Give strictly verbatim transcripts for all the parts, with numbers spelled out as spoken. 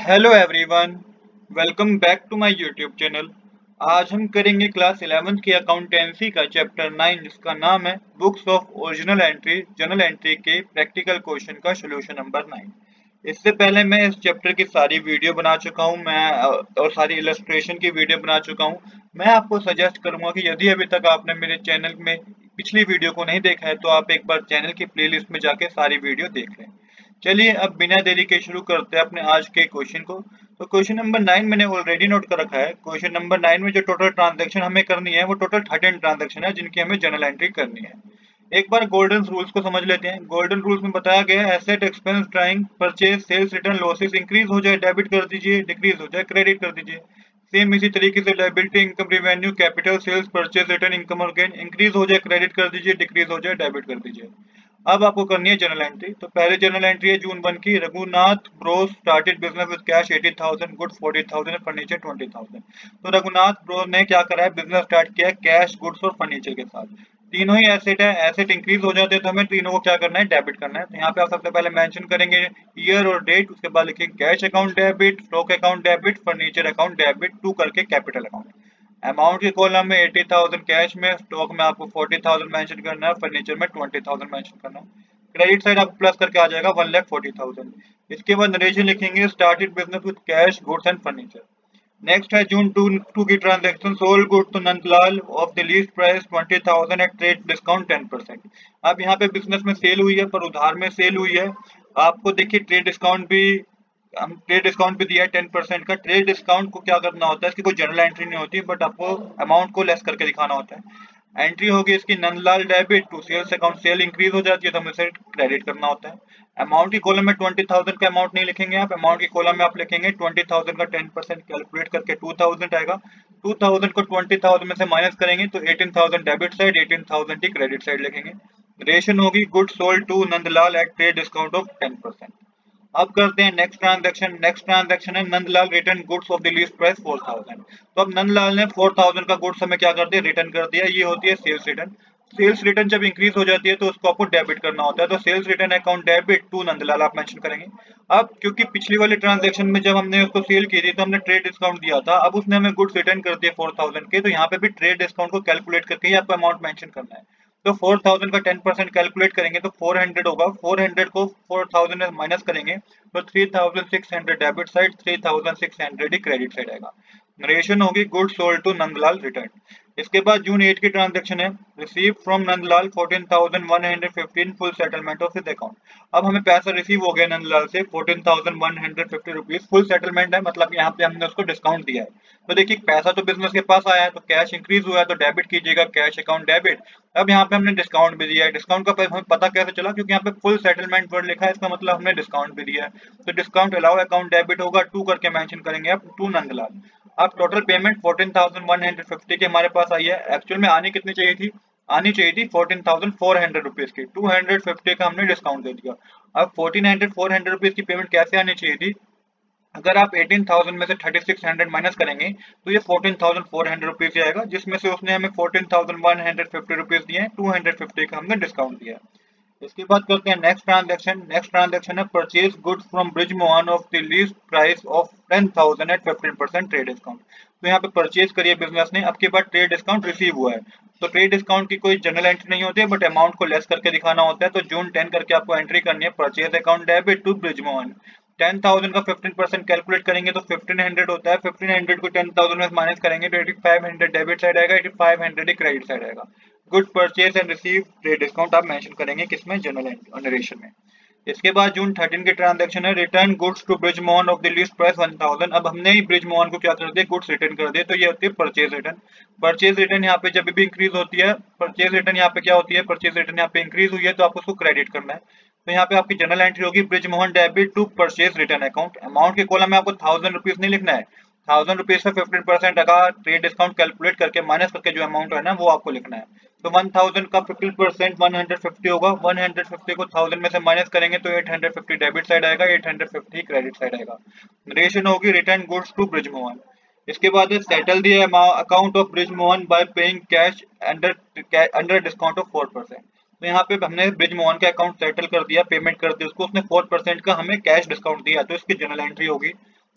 Hello everyone, welcome back to my YouTube channel. आज हम करेंगे क्लास इलेवेंथ की अकाउंटेंसी का चैप्टर नाइन, जिसका नाम है books of original entry journal entry के प्रैक्टिकल क्वेश्चन का सोल्यूशन नंबर नाइन। इससे पहले मैं इस चैप्टर की सारी वीडियो बना चुका हूं मैं और सारी इलस्ट्रेशन की वीडियो बना चुका हूं। मैं आपको सजेस्ट करूंगा कि यदि अभी तक आपने मेरे चैनल में पिछली वीडियो को नहीं देखा है तो आप एक बार चैनल की प्लेलिस्ट में जाके सारी वीडियो देख लें। चलिए अब बिना देरी के शुरू करते हैं अपने आज के क्वेश्चन को। तो क्वेश्चन नंबर नाइन मैंने ऑलरेडी नोट कर रखा है। क्वेश्चन नंबर नाइन में जो टोटल ट्रांजैक्शन हमें करनी है वो टोटल थर्टीन ट्रांजैक्शन है जिनकी हमें जर्नल एंट्री करनी है। एक बार गोल्डन रूल्स को समझ लेते हैं। गोल्डन रूल्स में बताया गया है asset expense drawing purchase sales return losses increase हो जाए डेबिट कर दीजिए, डिक्रीज हो जाए क्रेडिट कर दीजिए। सेम इसी तरीके से liability income revenue capital sales purchase return income और गेन इंक्रीज हो जाए क्रेडिट कर दीजिए, डिक्रीज हो जाए डेबिट कर दीजिए। अब आपको करनी है जर्नल एंट्री। तो पहले जर्नल एंट्री है जून वन की। Raghunath bros started business with cash eighty thousand, goods forty thousand, furniture twenty thousand. तो रघुनाथ ब्रोस ने क्या करा है, बिजनेस स्टार्ट किया है कैश, गुड्स और फर्नीचर के साथ। तीनों ही एसेट है, एसेट इंक्रीज हो जाते हैं तो हमें तीनों को क्या करना है, डेबिट करना है। तो यहाँ पे आप सबसे पहले मेंशन करेंगे ईयर और डेट, उसके बाद लिखेंगे cash account debit, stock account debit, furniture account debit, to करके कैपिटल अकाउंट। अमाउंट के कॉलम में एटी थाउजेंड कैश में, स्टॉक में आपको फोर्टी थाउजेंड मेंशन करना है, फर्नीचर में ट्वेंटी थाउजेंड मेंशन करना है। क्रेडिट साइड आपको प्लस करके आ जाएगा वन लाख फोर्टी थाउजेंड। इसके बाद नरेशन लिखेंगे started business with cash goods and furniture. Next है जून टू टू की transaction, sold good to Nandlal of the list price twenty thousand at trade discount ten percent. अब यहाँ पे बिजनेस में cell हुई है पर उधार में सेल हुई है। आपको देखिए ट्रेड डिस्काउंट भी हम ट्रेड डिस्काउंट भी दिया है टेन परसेंट का। ट्रेड डिस्काउंट को क्या करना होता है, इसकी कोई जनरल एंट्री नहीं होती बट आपको अमाउंट को लेस करके दिखाना होता है। एंट्री होगी इसकी Nandlal debit to sales account, sale increase हो जाती है तो हमें इसे क्रेडिट करना होता है। अमाउंट की कॉलम में ट्वेंटी थाउजेंड का अमाउंट नहीं लिखेंगे आप, अमाउंट की कॉलम में आप लिखेंगे ट्वेंटी थाउजेंड का टेन परसेंट कैलकुलेट करके टू थाउजेंड आएगा। टू थाउजेंड को ट्वेंटी थाउजेंड में से माइनस करेंगे तो eighteen thousand debit side, eighteen thousand की क्रेडिट साइड लिखेंगे। रेशन होगी good sold to Nandlal at trade discount of ten percent. अब करते हैं नेक्स्ट ट्रांजैक्शन। नेक्स्ट ट्रांजैक्शन है Nandlal return goods of the list price four thousand. तो अब नंदलाल ने फोर थाउजेंड का गुड्स हमें क्या कर दिया, रिटर्न कर दिया। ये होती है सेल्स रिटर्न। सेल्स रिटर्न जब इंक्रीज हो जाती है तो उसको आपको डेबिट करना होता है। तो sales return account debit to Nandlal आप मेंशन करेंगे। अब क्योंकि पिछली वाली ट्रांजैक्शन में जब हमने उसको सेल की थी तो हमने ट्रेड डिस्काउंट दिया था, अब उसने हमें गुड्स रिटर्न कर दिए फोर थाउजेंड के, तो यहाँ पे भी ट्रेड डिस्काउंट को कैलकुलेट करके ही आपको अमाउंट मेंशन करना है। तो फोर थाउजेंड का टेन परसेंट कैलकुलेट करेंगे तो फोर हंड्रेड होगा। फोर हंड्रेड को फोर थाउजेंड में माइनस करेंगे तो three thousand six hundred debit side, three thousand six hundred ही क्रेडिट साइड आएगा। नरेशन होगी good sold to Nandlal return. इसके बाद जून एट की ट्रांजैक्शन है receive from Nandlal fourteen thousand one hundred fifteen full settlement of his account. अब हमें पैसा रिसीव हो गया नंदलाल से fourteen thousand one hundred fifty rupees, full settlement है, मतलब यहाँ पे हमने उसको डिस्काउंट दिया है। तो देखिए पैसा तो बिजनेस के पास आया है तो कैश इंक्रीज हुआ है तो डेबिट कीजिएगा, कैश अकाउंट डेबिट। अब यहाँ पे हमने डिस्काउंट भी दिया है। डिस्काउंट का हमें पता कैसे चला, क्योंकि यहाँ पे फुल सेटलमेंट वर्ड लिखा है, इसका मतलब हमने डिस्काउंट भी दिया है। तो डिस्काउंट अलाउ अकाउंट डेबिट होगा, टू करके मेंशन करेंगे आप, टू नंदलाल। अब total payment fourteen thousand one hundred fifty की हमारे पास आई है। एक्चुअल में आनी कितनी चाहिए थी, आनी चाहिए थी fourteen thousand four hundred rupees की। टू हंड्रेड फिफ्टी का हमने डिस्काउंट दे दिया। अब fourteen hundred four hundred rupees की पेमेंट कैसे आनी चाहिए थी, अगर आप एटीन थाउजेंड में से थर्टी सिक्स हंड्रेड माइनस करेंगे तो ये fourteen thousand four hundred rupees आएगा, जिसमें से उसने हमें fourteen thousand one hundred fifty rupees दिए हैं, टू हंड्रेड फिफ्टी का हमने डिस्काउंट दिया है। इसके बाद करते हैं नेक्स्ट ट्रांजैक्शन। नेक्स्ट ट्रांजैक्शन है purchase goods from Brij Mohan of the list price of ten thousand at fifteen percent trade discount. तो यहाँ पे परचेज करिए बिजनेस ने, अब के बाद ट्रेड डिस्काउंट रिसीव हुआ है। तो ट्रेड डिस्काउंट की कोई जनरल एंट्री नहीं होती है बट अमाउंट को लेस करके दिखाना होता है। तो जून टेन करके आपको एंट्री करनी है purchase account debit to Brij Mohan. Ten thousand का फिफ्टीन परसेंट कैलकुलेट करेंगे तो फिफ्टीन हंड्रेड होता है। फिफ्टीन हंड्रेड को टेन थाउजेंड में माइनस करेंगे तो eighty five hundred debit side आएगा, एटी फाइव हंड्रेड ही क्रेडिट साइड आएगा। Good purchase and receive trade discount आप मेंशन करेंगे किसमें, जनरल नरेशन में। इसके बाद जून थर्टीन की ट्रांजैक्शन है return goods to Brij Mohan of the list price one thousand. अब हमने ही ब्रिज मोहन को क्या कर दिया, गुड्स रिटर्न कर दिए, तो ये होती है परचेज रिटर्न। परचेज रिटर्न यहाँ पे जब भी इंक्रीज होती है, परचेज रिटर्न यहाँ पे क्या होती है, परचेज रिटर्न यहाँ पे इंक्रीज हुई है तो आपको उसको क्रेडिट करना है। तो यहाँ पे आपकी जनरल एंट्री होगी Brij Mohan debit to purchase return account. Amount के कॉलम में आपको थाउजेंड रुपीज नहीं लिखना है, थाउजेंड रुपीज से फिफ्टीन परसेंट अगर ट्रेड डिस्काउंट कैलकुलेट करके माइनस करके जो अमाउंट है ना वो आपको लिखना है। तो वन थाउजेंड का fifteen percent one hundred fifty होगा, वन हंड्रेड फिफ्टी को थाउजेंड में से माइनस करेंगे तो eight hundred fifty debit side आएगा, eight hundred fifty credit side आएगा। रेशन होगी return goods to Brij Mohan. इसके बाद है settle the account of Brij Mohan by paying cash under under discount of four percent. तो यहाँ पे हमने ब्रिज मोहन का अकाउंट सेटल कर दिया, पेमेंट कर दी उसको, उसने फोर परसेंट का हमें कैश डिस्काउंट दिया, तो इसकी जनरल एंट्री होगी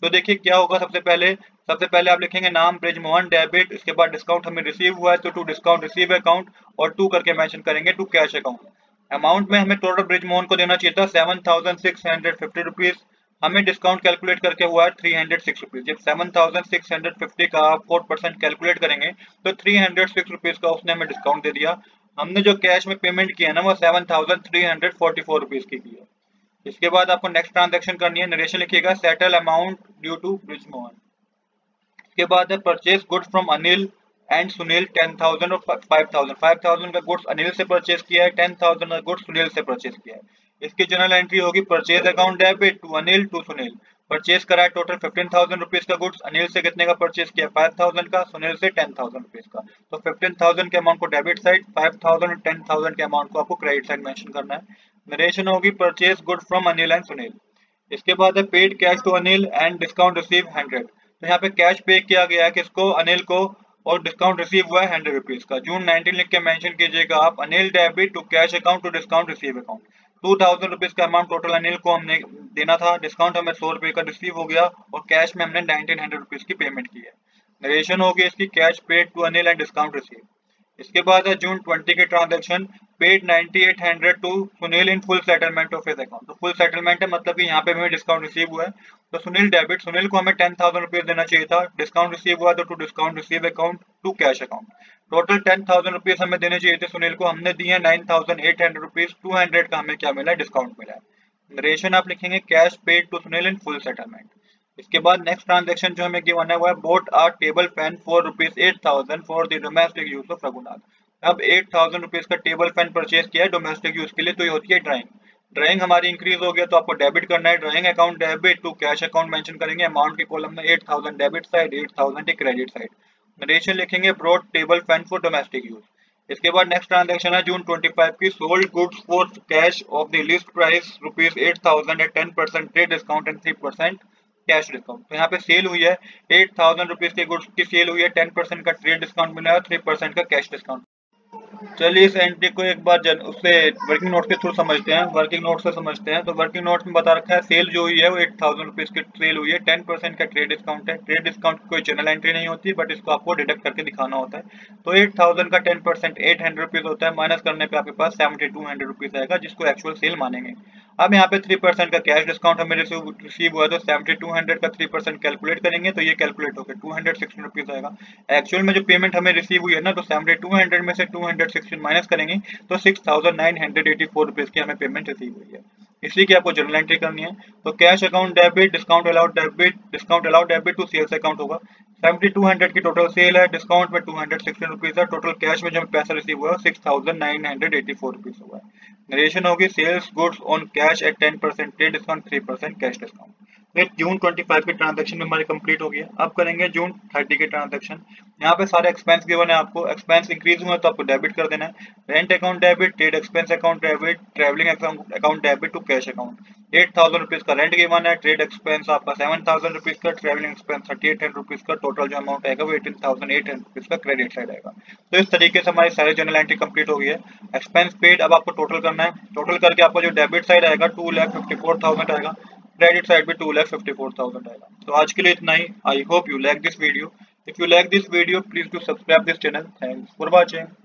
तो देखिए क्या होगा, सबसे पहले सबसे पहले आप लिखेंगे नाम ब्रिजमोहन डेबिट, इसके बाद डिस्काउंट हमें रिसीव हुआ है तो टू डिस्काउंट रिसीव अकाउंट और टू करके मेंशन करेंगे टू कैश अकाउंट। अमाउंट में हमें टोटल ब्रिजमोहन को देना चाहिए था seven thousand six hundred fifty rupees, हमें डिस्काउंट कैलकुलेट करके हुआ है थ्री हंड्रेड सिक्स रुपीज। जब seven thousand six hundred fifty का आप फोर परसेंट कैलकुलेट करेंगे तो थ्री हंड्रेड सिक्स रुपीज का उसने हमें डिस्काउंट दे दिया। हमने जो कैश में पेमेंट किया ना वो seven thousand three hundred forty four rupees की की है। इसके बाद आपको नेक्स्ट ट्रांजेक्शन करनी है, नरेशन लिखिएगा settle amount due to Brijmohan. इसके बाद है purchase goods from Anil and Sunil ten thousand और फाइव थाउजेंड। फाइव थाउजेंड का गुड्स अनिल से परचेज किया है, टेन थाउजेंड का गुड्स सुनील से परचेज किया है। इसकी जनरल एंट्री होगी purchase account debit to Anil to Sunil. Purchase करा है टोटल फिफ्टीन थाउजेंड रुपीज का गुड्स, अनिल से कितने का परचेज किया, फाइव थाउजेंड का, सुनील से टेन थाउजेंड रुपीज का। तो फिफ्टीन थाउजेंड के अमाउंट को डेबिट साइड, फाइव थाउजेंड और टेन थाउजेंड के अमाउंट को आपको क्रेडिट साइड मेंशन करना है। नरेशन होगी purchase goods from Anil and Sunil. इसके बाद है paid cash to Anil and discount receive hundred. तो यहाँ पे कैश पे किया गया है किसको, अनिल को, और डिस्काउंट रिसीव हुआ है हंड्रेड रुपीज का। जून नाइनटीन लिख के मेंशन कीजिएगा आप, Anil debit to cash account to discount receive account. Two thousand rupees का अमाउंट टोटल अनिल को हमने देना था, डिस्काउंट हमें सौ रुपए का रिसीव हो गया और कैश में हमने नाइनटीन हंड्रेड रुपीज की पेमेंट की है। नरेशन होगी इसकी cash paid to Anil and discount receive. इसके बाद है जून ट्वेंटी के transaction, paid ninety eight hundred to Sunil in full settlement of his account. तो फुल सेटलमेंट है मतलब कि यहाँ पे हमें डिस्काउंट रिसीव हुआ है। तो सुनील डेबिट, सुनील को हमें टेन थाउजेंड रुपीज देना चाहिए था, डिस्काउंट रिसीव हुआ तो to discount receive account to cash account. Total ten thousand rupees हमें देने चाहिए थे सुनील को, हमने दिए nine thousand eight hundred rupees, two hundred का हमें क्या मिला है, डिस्काउंट मिला है। नरेशन आप लिखेंगे cash paid to Sunil in full settlement. इसके बाद नेक्स्ट ट्रांजेक्शन जो हमें गिवन है वो है bought are table fan for rupees eight thousand for the domestic use of Raghunath. अब एट थाउजेंड रुपीज का टेबल फैन परचेज किया है डोमेस्टिक यूज के लिए, तो ये होती है ड्राइंग। ड्राइंग हमारी इंक्रीज हो गया तो आपको डेबिट करना है, drawing account debit to cash account mention करेंगे, अमाउंट के कॉलम में eight thousand debit side, eight thousand credit side. Narration लिखेंगे brought table fan for domestic use. इसके बाद नेक्स्ट ट्रांजेक्शन है जून ट्वेंटी फाइव की, sold goods for cash of the list price rupees eight thousand at ten percent trade discount and three percent cash discount. तो यहाँ पे sale हुई है eight thousand rupees के गुड्स की sale हुई है, टेन परसेंट का ट्रेड डिस्काउंट मिला है, थ्री परसेंट का कैश डिस्काउंट। चलिए इस एंट्री को एक बार जन उससे वर्किंग नोट के थ्रू समझते हैं, वर्किंग नोट से समझते हैं। तो वर्किंग नोट में बता रखा है सेल जो हुई है वो एट थाउजेंड रुपीज की सेल हुई है, टेन परसेंट का ट्रेड डिस्काउंट है। ट्रेड डिस्काउंट की कोई जनरल एंट्री नहीं होती बट इसको आपको डिडक्ट करके दिखाना होता है। तो एट थाउजेंड का ten percent eight hundred rupees होता है, माइनस करने पे आपके पास सेवेंटी टू हंड्रेड रुपीज आएगा जिसको एक्चुअल सेल मानेंगे। अब यहाँ पे थ्री परसेंट का कैश डिस्काउंट हमें रिसीव हुआ तो सेवेंटी टू हंड्रेड का थ्री परसेंट कैलकुलेट करेंगे तो ये कैलकुलेट होकर टू हंड्रेड सिक्सटीन रुपीज आएगा। एक्चुअल में जो पेमेंट हमें रिसीव हुई है ना, तो सेवेंटी टू हंड्रेड में से टू हंड्रेड सिक्सटीन माइनस करेंगे तो six thousand nine hundred eighty four rupees की हमें पेमेंट रिसीव हुई है। इसी की आपको जनरल एंट्री करनी है। तो cash account debit, discount allowed debit, discount allowed debit to sales account होगा। सेवेंटी टू हंड्रेड की टोटल सेल है, डिस्काउंट में टू हंड्रेड सिक्सटीन रुपीज है, टोटल कैश में जो पैसा रिसीव हुआ है six thousand nine hundred eighty four rupees हुआ है। नरेशन होगी sales goods on cash at ten percent trade discount, three percent cash discount. June twenty five के ट्रांजेक्शन में हमारी कंप्लीट हो गया। अब करेंगे जून थर्टी के ट्रांजेक्शन। यहाँ पे सारे एक्सपेंस गिवन है आपको, एक्सपेंस इंक्रीज हुआ तो आपको डेबिट कर देना है। Rent account debit, trade expense account debit, travelling account debit to cash account. Eight thousand rupees का रेंट गिवन है, ट्रेड एक्सपेंस आपका सेवन थाउजेंड रुपीज का, travelling expense thirty eight hundred rupees का, टोटल जो amount आएगा वो eighteen thousand eight hundred rupees का credit side आएगा। तो इस तरीके से हमारी सारी जनरल एंट्री कंप्लीट हो गई है। एक्सपेंस पेड अब आपको टोटल करना है, टोटल करके आपका जो डेबिट साइड आएगा two lakh fifty four thousand आएगा, क्रेडिट साइड पे two lakh fifty four thousand आएगा। तो आज के लिए इतना ही। I hope you like this video. If you like this video please do subscribe this channel. Thanks for watching.